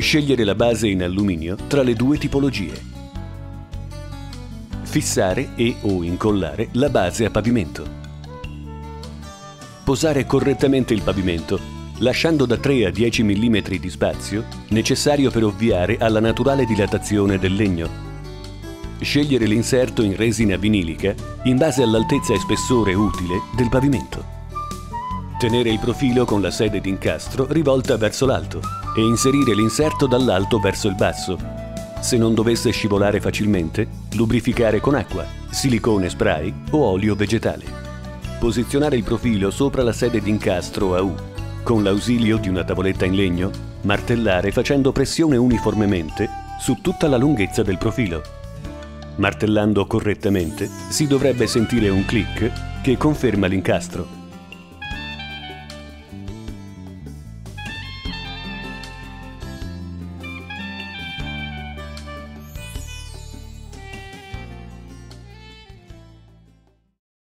Scegliere la base in alluminio tra le due tipologie. Fissare e/o incollare la base a pavimento. Posare correttamente il pavimento, lasciando da 3 a 10 mm di spazio necessario per ovviare alla naturale dilatazione del legno. Scegliere l'inserto in resina vinilica in base all'altezza e spessore utile del pavimento. Tenere il profilo con la sede d'incastro rivolta verso l'alto e inserire l'inserto dall'alto verso il basso. Se non dovesse scivolare facilmente, lubrificare con acqua, silicone spray o olio vegetale. Posizionare il profilo sopra la sede d'incastro a U. Con l'ausilio di una tavoletta in legno, martellare facendo pressione uniformemente su tutta la lunghezza del profilo. Martellando correttamente, si dovrebbe sentire un click che conferma l'incastro.